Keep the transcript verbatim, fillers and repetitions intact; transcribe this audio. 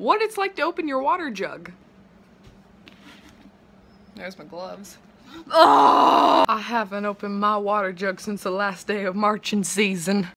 what it's like to open your water jug. There's my gloves. Oh, I haven't opened my water jug since the last day of marching season.